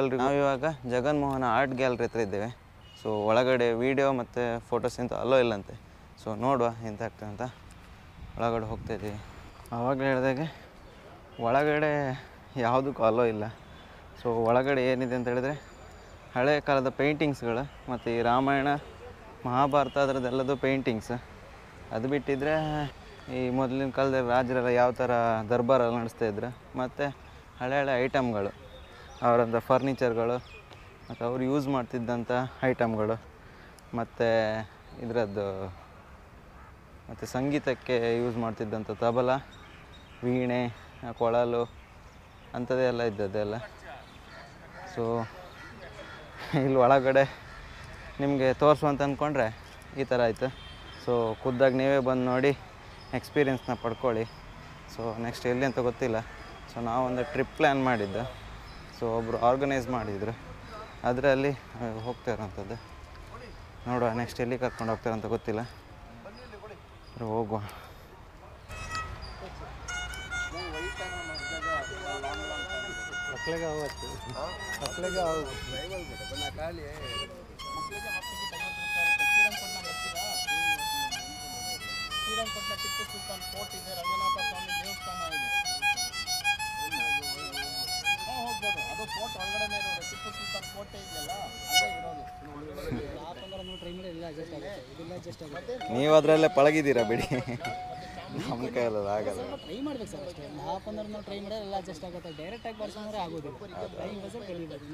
Gallery. ನಾವು ಇವಾಗ Jaganmohan art gallery ಹತ್ರ ಇದ್ದೇವೆ. ಸೊ ಒಳಗಡೆ ವೀಡಿಯೋ ಮತ್ತು ಫೋಟೋಸ್ ಇಂತ ಅಲೋ ಇಲ್ಲಂತೆ. ಸೊ ನೋಡುವ ಎಂತ ಆಗ್ತದೆ ಅಂತ ಒಳಗಡೆ ಹೋಗ್ತಾಯಿದ್ದೀವಿ. ಆವಾಗ ಹೇಳಿದಾಗೆ ಒಳಗಡೆ ಯಾವುದಕ್ಕೂ ಅಲೋ ಇಲ್ಲ. ಸೊ ಒಳಗಡೆ ಏನಿದೆ ಅಂತ ಹೇಳಿದ್ರೆ ಹಳೆ ಕಾಲದ ಪೇಂಟಿಂಗ್ಸ್ಗಳು ಮತ್ತು ಈ ರಾಮಾಯಣ ಮಹಾಭಾರತ ಅದರದ್ದೆಲ್ಲದು ಪೇಂಟಿಂಗ್ಸ್. ಅದು ಬಿಟ್ಟಿದ್ದರೆ ಈ ಮೊದಲಿನ ಕಾಲದಲ್ಲಿ ರಾಜರೆಲ್ಲ ಯಾವ ಥರ ದರ್ಬಾರೆಲ್ಲ ನಡೆಸ್ತಾಯಿದ್ರು ಮತ್ತು ಹಳೆ ಐಟಮ್ಗಳು, ಅವರಂಥ ಫರ್ನಿಚರ್ಗಳು ಮತ್ತು ಅವರು ಯೂಸ್ ಮಾಡ್ತಿದ್ದಂಥ ಐಟಮ್ಗಳು ಮತ್ತು ಇದರದ್ದು ಮತ್ತು ಸಂಗೀತಕ್ಕೆ ಯೂಸ್ ಮಾಡ್ತಿದ್ದಂಥ ತಬಲ, ವೀಣೆ, ಕೊಳಲು ಅಂಥದ್ದೆಲ್ಲ ಇದ್ದದ್ದೆಲ್ಲ. ಸೊ ಇಲ್ಲಿ ಒಳಗಡೆ ನಿಮಗೆ ತೋರಿಸುವಂತ ಅಂದ್ಕೊಂಡ್ರೆ ಈ ಥರ ಆಯಿತು. ಸೊ ಖುದ್ದಾಗಿ ನೀವೇ ಬಂದು ನೋಡಿ ಎಕ್ಸ್ಪೀರಿಯೆನ್ಸ್ನ ಪಡ್ಕೊಳ್ಳಿ. ಸೊ ನೆಕ್ಸ್ಟ್ ಎಲ್ಲಿ ಅಂತ ಗೊತ್ತಿಲ್ಲ. ಸೊ ನಾವೊಂದು ಟ್ರಿಪ್ ಪ್ಲ್ಯಾನ್ ಮಾಡಿದ್ದು. ಸೊ ಒಬ್ಬರು ಆರ್ಗನೈಸ್ ಮಾಡಿದರು, ಅದರಲ್ಲಿ ಹೋಗ್ತಾ ಇರೋಂಥದ್ದು. ನೋಡುವ ನೆಕ್ಸ್ಟ್ ಎಲ್ಲಿ ಕರ್ಕೊಂಡು ಹೋಗ್ತಾರಂತ ಗೊತ್ತಿಲ್ಲ, ಹೋಗುವ. ಶ್ರೀರಂಗಪಟ್ಟಣ ಟಿಪ್ಪು ಸುಲ್ತಾನ್ ಕೋಟ್ ಇದೆ, ರಂಗನಾಥ ಸ್ವಾಮಿ ದೇವಸ್ಥಾನ ಇದೆ. ಹೋಗ್ಬೋದು, ಅದು ಕೋಟ್ ಒಳಗಡೆ ಇರೋದು. ಟಿಪ್ಪು ಸುಲ್ತಾನ್ ಕೋಟೆ ಇದೆಯಲ್ಲ ಅಲ್ಲೇ ಇರೋದು. ನೀವು ಅದರಲ್ಲೇ ಪಳಗಿದ್ದೀರಾ ಬಿಡಿ, ನಮ್ಮ ಕೈಯಲ್ಲ ಆಗಲ್ಲ. ಟ್ರೈ ಮಾಡ್ಬೇಕು ಸರ್ ಅಷ್ಟೇ. ಒಂದು ಹಾಫ್ ಅನ್ ಅವರ್ ಟ್ರೈ ಮಾಡಿದ್ರೆ ಎಲ್ಲ ಅಡ್ಜಸ್ಟ್ ಆಗುತ್ತೆ. ಡೈರೆಕ್ಟಾಗಿ ಬರ್ಸೋಂದ್ರೆ ಆಗೋದಿಲ್ಲ. ಟೈಮ್ ಬಸ್ ಕಲಿಬೇಕು.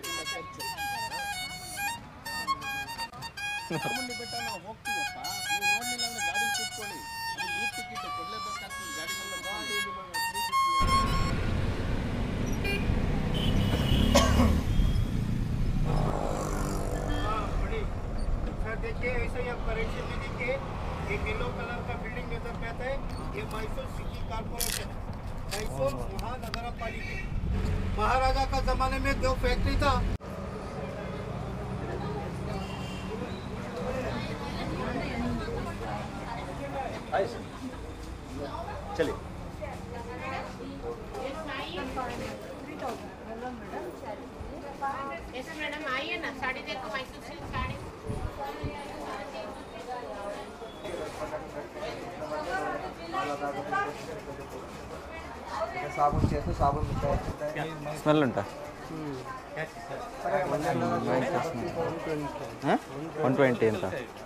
ಚಾಮುಂಡಿ ಬೆಟ್ಟ ನಾವು ಹೋಗ್ತೀವಪ್ಪ, ನೀವು ನೋಡಲಿಲ್ಲ ಅಂದರೆ ಗಾಡಿ ಕೂತ್ಕೊಳ್ಳಿ, ಅದು ಗ್ರೂಪ್ ಟಿಕೆಟ್ ಕೊಡಲೇಬೇಕಾಗ್ತದೆ. ಗಾಡಿ देखिए ऐसे ही आप करेक्शन में देखिए, एक येलो कलर का बिल्डिंग नजर पे आता है, ये मैसूर सिटी कॉर्पोरेशन, मैसूर महानगर पालिका। महाराजा का जमाने में जो फैक्ट्री था, चलिए मैडम आइए ना, साड़ी देखो, मैसूर सिल्क साड़ी। साबुन चाहिए साबुन मिलता है, ಸ್ಮೆಲ್ ಉಂಟಾ? 120 ಅಂತ.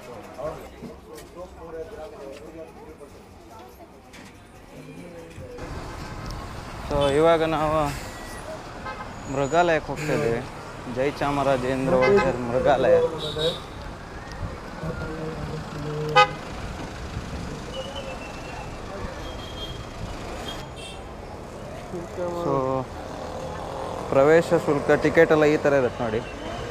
ಸೊ ಇವಾಗ ನಾವು ಮೃಗಾಲಯಕ್ಕೆ ಹೋಗ್ತಾ ಇದ್ದೀವಿ. ಜಯಚಾಮರಾಜೇಂದ್ರ ಒಡೆಯರ್ ಮೃಗಾಲಯ. ಸೊ ಪ್ರವೇಶ ಶುಲ್ಕ ಟಿಕೆಟ್ ಎಲ್ಲ ಈ ಥರ ಇರುತ್ತೆ ನೋಡಿ.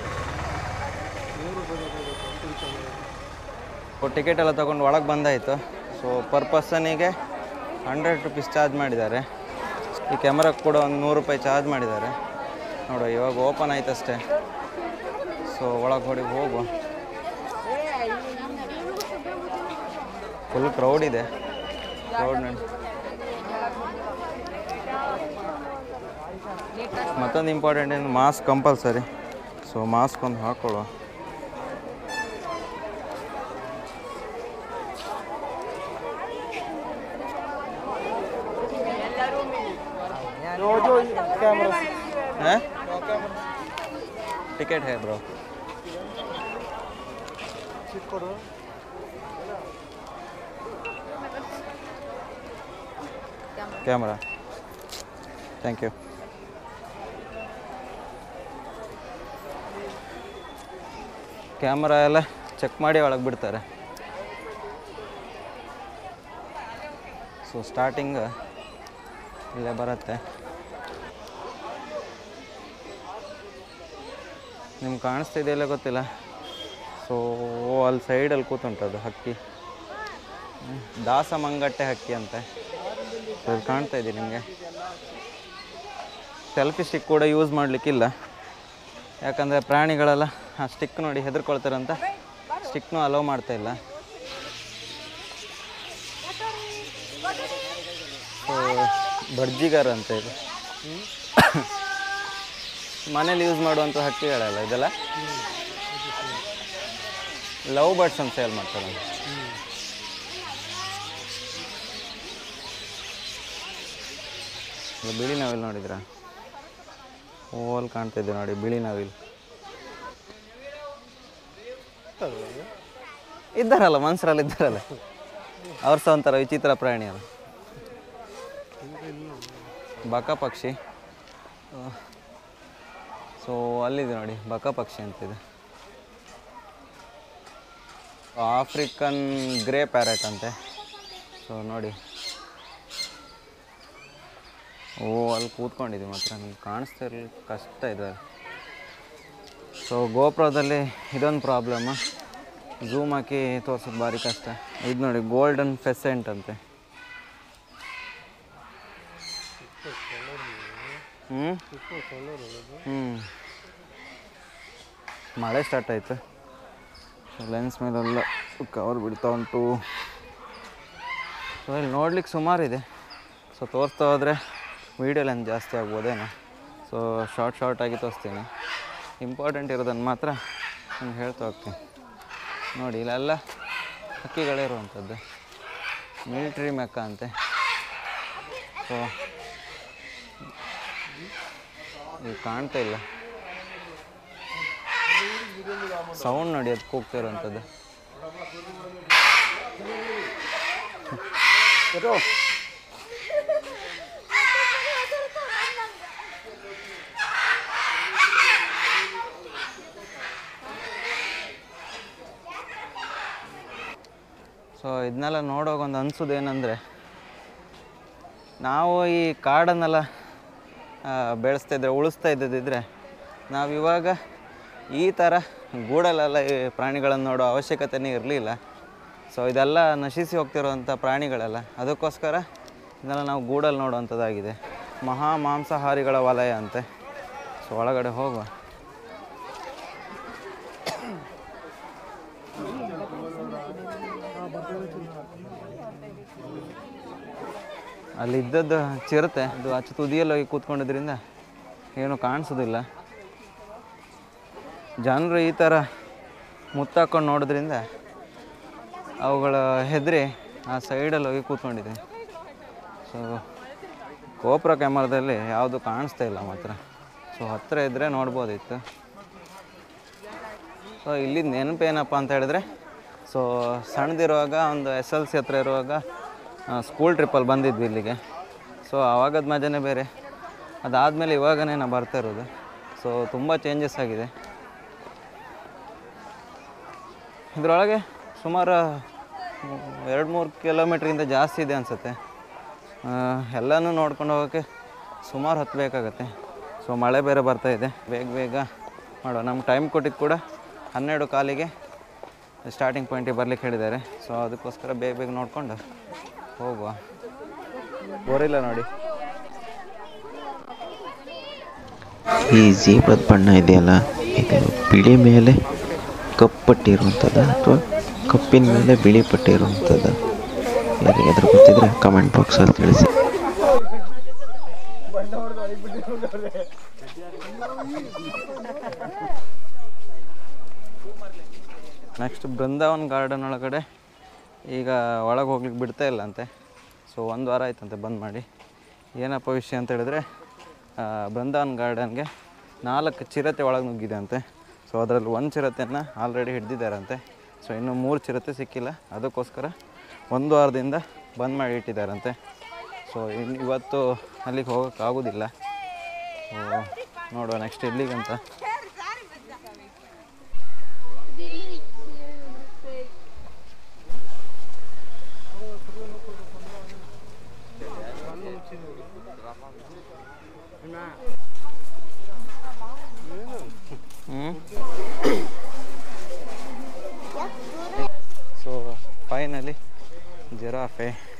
ಟಿಕೆಟ್ ಎಲ್ಲ ತೊಗೊಂಡು ಒಳಗೆ ಬಂದಾಯಿತು. ಸೊ ಪರ್ ಪರ್ಸನಿಗೆ 100 ರೂಪೀಸ್ ಚಾರ್ಜ್ ಮಾಡಿದ್ದಾರೆ. ಈ ಕ್ಯಾಮ್ರಾಕ್ಕೆ ಕೂಡ ಒಂದು 100 ರೂಪಾಯಿ ಚಾರ್ಜ್ ಮಾಡಿದ್ದಾರೆ. ನೋಡು ಇವಾಗ ಓಪನ್ ಆಯ್ತಷ್ಟೇ. ಸೊ ಒಳಗೆ ಹೋಗುವ. ಫುಲ್ ಕ್ರೌಡ್ ಇದೆ. ಕ್ರೌಡ್ ನೋಡಿ. ಮತ್ತೊಂದು ಇಂಪಾರ್ಟೆಂಟ್ ಏನು, ಮಾಸ್ಕ್ ಕಂಪಲ್ಸರಿ. ಸೊ ಮಾಸ್ಕ್ ಒಂದು ಹಾಕೊಳ್ಳುವ. है टिकट है bro, camera, thank you. Camera ಎಲ್ಲ ಚೆಕ್ ಮಾಡಿ ಒಳಗೆ ಬಿಡ್ತಾರೆ. ಸೊ ಸ್ಟಾರ್ಟಿಂಗ್ ಇಲ್ಲೇ ಬರುತ್ತೆ. ನಿಮ್ಗೆ ಕಾಣಿಸ್ತಿದೆಯಲ್ಲ ಗೊತ್ತಿಲ್ಲ. ಸೊ ಅಲ್ಲಿ ಸೈಡಲ್ಲಿ ಕೂತುಂಟದು ಹಕ್ಕಿ, ದಾಸಮಂಗಟ್ಟೆ ಹಕ್ಕಿ ಅಂತೆ. ಸೊ ಇದು ಕಾಣ್ತಾ ಇದೆ ನಿಮಗೆ. ಸೆಲ್ಫಿ ಸ್ಟಿಕ್ ಕೂಡ ಯೂಸ್ ಮಾಡಲಿಕ್ಕಿಲ್ಲ, ಯಾಕಂದರೆ ಪ್ರಾಣಿಗಳೆಲ್ಲ ಆ ಸ್ಟಿಕ್ ನೋಡಿ ಹೆದರ್ಕೊಳ್ತಾರಂತ ಸ್ಟಿಕ್ನೂ ಅಲೋ ಮಾಡ್ತಾ ಇಲ್ಲ. ಸೊ ಬರ್ಜಿಗಾರ ಅಂತ ಇದು. ಮನೇಲಿ ಯೂಸ್ ಮಾಡುವಂಥ ಹಕ್ಕಿಗಳಲ್ಲ ಇದೆಲ್ಲ. ಲವ್ ಬರ್ಡ್ಸ್ ಅಂತ ಸೇಲ್ ಮಾಡ್ತಾರೆ. ಬಿಳಿ ನವಿಲ್ ನೋಡಿದ್ರಾ? ಓಲ್ ಕಾಣ್ತಿದ್ದೆ ನೋಡಿ, ಬಿಳಿ ನವಿಲ್ ಇದ್ದಾರಲ್ಲ, ಮನ್ಸರಲ್ಲಿ ಇದ್ದಾರಲ್ಲ, ಅವ್ರು ಸಹ ಒಂಥರ ವಿಚಿತ್ರ ಪ್ರಾಣಿ ಅಲ್ಲ. ಬಕ ಪಕ್ಷಿ. ಸೊ ಅಲ್ಲಿದೆ ನೋಡಿ, ಬಕ ಪಕ್ಷಿ ಅಂತಿದೆ. ಆಫ್ರಿಕನ್ ಗ್ರೇ ಪ್ಯಾರೆಟ್ ಅಂತೆ. ಸೊ ನೋಡಿ, ಓ ಅಲ್ಲಿ ಕೂತ್ಕೊಂಡಿದ್ದೀವಿ ಮಾತ್ರ, ನಿಮ್ಗೆ ಕಾಣಿಸ್ತಾ ಇರಲಿ ಕಷ್ಟ ಇದೆ. ಸೊ ಗೋಪ್ರದಲ್ಲಿ ಇದೊಂದು ಪ್ರಾಬ್ಲಮ್ಮು, ಝೂಮ್ ಹಾಕಿ ತೋರ್ಸೋದು ಭಾರಿ ಕಷ್ಟ. ಇದು ನೋಡಿ, ಗೋಲ್ಡನ್ ಫೆಸೆಂಟ್ ಅಂತೆ. ಮಳೆ ಸ್ಟಾರ್ಟ್ ಆಯಿತು. ಲೆನ್ಸ್ ಮೇಲೆಲ್ಲ ಕವರ್ ಬಿಡ್ತಾ ಉಂಟು. ಸೊ ಇಲ್ಲಿ ನೋಡ್ಲಿಕ್ಕೆ ಸುಮಾರಿದೆ. ಸೊ ತೋರಿಸ್ತಾ ಹೋದರೆ ವೀಡಿಯೋ ಲೆಂತ್ ಜಾಸ್ತಿ ಆಗ್ಬೋದೇನೋ. ಸೊ ಶಾರ್ಟಾಗಿ ತೋರಿಸ್ತೀನಿ, ಇಂಪಾರ್ಟೆಂಟ್ ಇರೋದನ್ನು ಮಾತ್ರ ನಾನು ಹೇಳ್ತಾ ಹೋಗ್ತೀನಿ. ನೋಡಿ ಇಲ್ಲೆಲ್ಲ ಹಕ್ಕಿಗಳೇ ಇರುವಂಥದ್ದು, ಮಿಲಿಟ್ರಿ ಮೆಕ್ಕ ಅಂತೆ. ಸೊ ಈಗ ಕಾಣ್ತಾ ಇಲ್ಲ, ಸೌಂಡ್ ನೋಡಿ, ಅದು ಕೂಗ್ತಾ ಇರುವಂಥದ್ದು. ಸೊ ಇದನ್ನೆಲ್ಲ ನೋಡೋಕೆ ಒಂದು ಅನ್ಸೋದು ಏನಂದರೆ, ನಾವು ಈ ಕಾಡನ್ನೆಲ್ಲ ಬೆಳೆಸ್ತಾ ಇದ್ದರೆ, ಉಳಿಸ್ತಾ ಇದ್ದಿದ್ದರೆ ನಾವು ಇವಾಗ ಈ ಥರ ಗೂಡಲ್ಲೆಲ್ಲ ಈ ಪ್ರಾಣಿಗಳನ್ನು ನೋಡೋ ಅವಶ್ಯಕತೆಯೇ ಇರಲಿಲ್ಲ. ಸೊ ಇದೆಲ್ಲ ನಶಿಸಿ ಹೋಗ್ತಿರೋವಂಥ ಪ್ರಾಣಿಗಳೆಲ್ಲ, ಅದಕ್ಕೋಸ್ಕರ ಇದನ್ನೆಲ್ಲ ನಾವು ಗೂಡಲ್ಲಿ ನೋಡುವಂಥದ್ದಾಗಿದೆ. ಮಹಾ ಮಾಂಸಾಹಾರಿಗಳ ವಲಯ ಅಂತೆ. ಸೊ ಒಳಗಡೆ ಹೋಗುವ. ಅಲ್ಲಿದ್ದದ್ದು ಚಿರತೆ, ಅದು ಆಚೆ ತುದಿಯಲ್ಲಿ ಹೋಗಿ ಕೂತ್ಕೊಂಡಿದ್ರಿಂದ ಏನೂ ಕಾಣಿಸೋದಿಲ್ಲ. ಜನರು ಈ ಥರ ಮುತ್ತಾಕೊಂಡು ನೋಡೋದ್ರಿಂದ ಅವುಗಳ ಹೆದರಿ ಆ ಸೈಡಲ್ಲಿ ಹೋಗಿ ಕೂತ್ಕೊಂಡಿದೆ. ಸೊ ಗೋಪುರ ಕ್ಯಾಮರಾದಲ್ಲಿ ಯಾವುದು ಕಾಣಿಸ್ತಾ ಇಲ್ಲ ಮಾತ್ರ. ಸೊ ಹತ್ತಿರ ಇದ್ದರೆ ನೋಡ್ಬೋದಿತ್ತು. ಸೊ ಇಲ್ಲಿದ್ದು ನೆನಪೇನಪ್ಪ ಅಂತ ಹೇಳಿದ್ರೆ, ಸೊ ಸಣ್ಣದಿರುವಾಗ ಒಂದು SLC ಹತ್ರ ಇರುವಾಗ ಸ್ಕೂಲ್ ಟ್ರಿಪ್ಪಲ್ಲಿ ಬಂದಿದ್ವಿ ಇಲ್ಲಿಗೆ. ಸೊ ಆವಾಗದ ಮಜಾನೇ ಬೇರೆ. ಅದಾದಮೇಲೆ ಇವಾಗನೇ ನಾನು ಬರ್ತಾ ಇರೋದು. ಸೊ ತುಂಬ ಚೇಂಜಸ್ ಆಗಿದೆ. ಇದರೊಳಗೆ ಸುಮಾರು 2-3 ಕಿಲೋಮೀಟ್ರಿಂದ ಜಾಸ್ತಿ ಇದೆ ಅನಿಸುತ್ತೆ. ಎಲ್ಲನೂ ನೋಡ್ಕೊಂಡು ಹೋಗೋಕ್ಕೆ ಸುಮಾರು ಹೊತ್ತು ಬೇಕಾಗತ್ತೆ. ಸೊ ಮಳೆ ಬೇರೆ ಬರ್ತಾಯಿದೆ, ಬೇಗ ಮಾಡುವ. ನಮ್ಗೆ ಟೈಮ್ ಕೊಟ್ಟಿದ್ದು ಕೂಡ 12:15ಗೆ ಸ್ಟಾರ್ಟಿಂಗ್ ಪಾಯಿಂಟಿಗೆ ಬರ್ಲಿಕ್ಕೆ ಹೇಳಿದ್ದಾರೆ. ಸೊ ಅದಕ್ಕೋಸ್ಕರ ಬೇಗ ನೋಡ್ಕೊಂಡು ಹೋಗುವ. ಬೋರಿಲ್ಲ ನೋಡಿ. ಈ ಜೀಬ್ರದ ಬಣ್ಣ ಇದೆಯಲ್ಲ, ಇದು ಬಿಳಿ ಮೇಲೆ ಕಪ್ಪು ಇರುವಂಥದ್ದು ಅಥವಾ ಕಪ್ಪಿನ ಮೇಲೆ ಬಿಳಿ ಪಟ್ಟಿ ಇರುವಂಥದ್ದು, ಯಾರಿಗಾದ್ರೂ ಗೊತ್ತಿದ್ರೆ ಕಮೆಂಟ್ ಬಾಕ್ಸಲ್ಲಿ ತಿಳಿಸಿ. ನೆಕ್ಸ್ಟ್ ಬೃಂದಾವನ್ ಗಾರ್ಡನ್ ಒಳಗಡೆ ಈಗ ಒಳಗೆ ಹೋಗ್ಲಿಕ್ಕೆ ಬಿಡ್ತಾ ಇಲ್ಲ ಅಂತೆ. ಸೊ 1 ವಾರ ಆಯ್ತಂತೆ ಬಂದ್ ಮಾಡಿ. ಏನಪ್ಪ ವಿಷಯ ಅಂತ ಹೇಳಿದ್ರೆ, ಬೃಂದಾವನ್ ಗಾರ್ಡನ್ಗೆ 4 ಚಿರತೆ ಒಳಗೆ ನುಗ್ಗಿದೆ ಅಂತೆ. ಸೊ ಅದರಲ್ಲಿ 1 ಚಿರತೆಯನ್ನು ಆಲ್ರೆಡಿ ಹಿಡ್ದಿದ್ದಾರಂತೆ. ಸೊ ಇನ್ನೂ 3 ಚಿರತೆ ಸಿಕ್ಕಿಲ್ಲ. ಅದಕ್ಕೋಸ್ಕರ 1 ವಾರದಿಂದ ಬಂದ್ ಮಾಡಿ ಇಟ್ಟಿದ್ದಾರಂತೆ. ಸೊ ಇವತ್ತು ಅಲ್ಲಿಗೆ ಹೋಗೋಕ್ಕಾಗೋದಿಲ್ಲ. ಸೊ ನೋಡುವ ನೆಕ್ಸ್ಟ್ ಎಲ್ಲಿಗಂತ. So finally giraffe